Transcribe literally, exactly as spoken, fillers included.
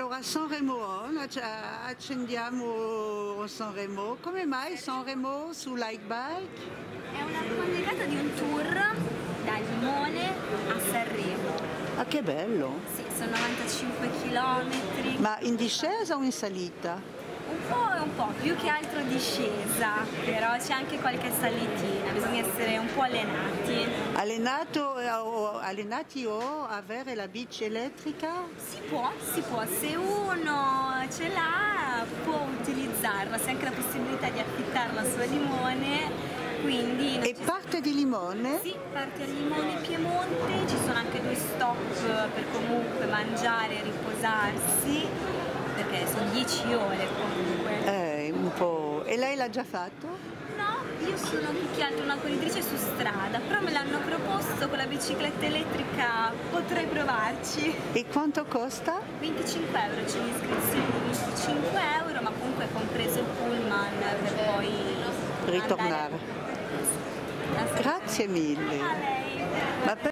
Allora, Sanremo, accendiamo Sanremo. Come mai Sanremo su Like Bike? È una collegata di un tour da Limone a Sanremo. Ah, che bello! Sì, sono novantacinque chilometri. Ma in discesa o in salita? Un po' e un po', più che altro discesa, però c'è anche qualche salitina, bisogna essere un po' allenati. Allenato, o, allenati o avere la bici elettrica? Si può, si può, se uno ce l'ha può utilizzarla, c'è anche la possibilità di affittarla su a Limone. Quindi e parte di Limone? Sì, parte a Limone Piemonte, ci sono anche due stop per comunque mangiare e riposarsi, perché sono dieci ore comunque. Eh, un po'. E lei l'ha già fatto? No, io sono più che altro una corritrice su strada, però me l'hanno proposto con la bicicletta elettrica, potrei provarci. E quanto costa? venticinque euro, c'è l'iscrizione di venticinque euro, ma comunque è compreso il pullman per poi ritornare. Andare. Grazie mille. A lei. Ma